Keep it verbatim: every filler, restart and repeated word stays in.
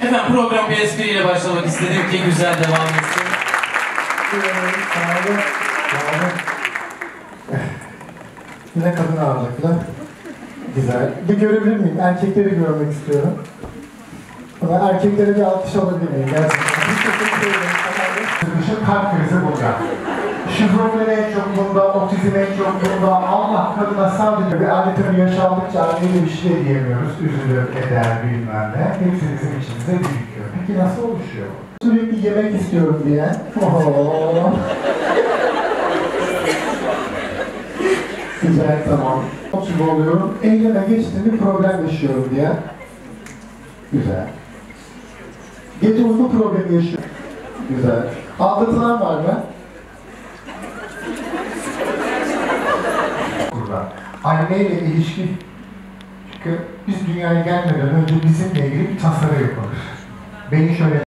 Efendim program bir espriyle başlamak istedim ki güzel devam etsin. Sağ olun. Sağ olun. Yine kadın ağırlıklı. Güzel. Bir görebilir miyim? Erkekleri görmek istiyorum. Ama erkeklere bir alkış alabilir miyim? Gerçekten. Bir teşekkür ederim. Dışı kalp krizi burada. Şizofreni en çok bunda, otizm en çok bunda. Allah kadına sadece bir aletini yaş aldıkça anneye bir şey diyemiyoruz. Üzülür, eder, bilmem ne. Hepsi bizim içimize birikiyor. Peki nasıl oluşuyor? Sürekli yemek istiyorum diye. Oho. Güzel, tamam. Çok oluyorum. Eyleme geçtiğinde problem yaşıyorum diye. Güzel. Gece uyku problemi yaşıyorum. Güzel. Aldatılan var mı? Burada. Anneyle ilişki, çünkü biz dünyaya gelmeden önce bizimle ilgili bir tasarı yapılır. Beni şöyle